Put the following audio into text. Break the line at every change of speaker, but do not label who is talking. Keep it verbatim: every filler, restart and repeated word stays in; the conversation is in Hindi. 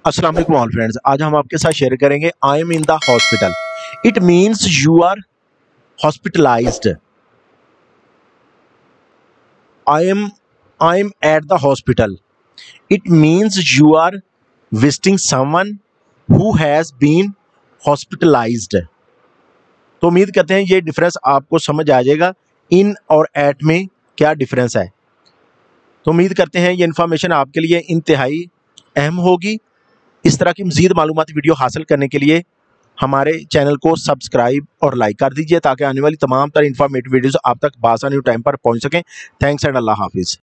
अस्सलाम वालेकुम ऑल फ्रेंड्स। आज हम आपके साथ शेयर करेंगे I am in the hospital. It means you are hospitalised. I am I am at the hospital. It means you are visiting someone who has been hospitalised. तो उम्मीद करते हैं ये डिफरेंस आपको समझ आ जाएगा, इन और एट में क्या डिफरेंस है। तो उम्मीद करते हैं ये इन्फॉर्मेशन आपके लिए इंतहाई अहम होगी। इस तरह की मज़ीद मालूमाती वीडियो हासिल करने के लिए हमारे चैनल को सब्सक्राइब और लाइक कर दीजिए ताकि आने वाली तमाम तरह इन्फॉर्मेटिव वीडियोस आप तक बआसानी टाइम पर पहुंच सकें। थैंक्स एंड अल्लाह हाफिज़।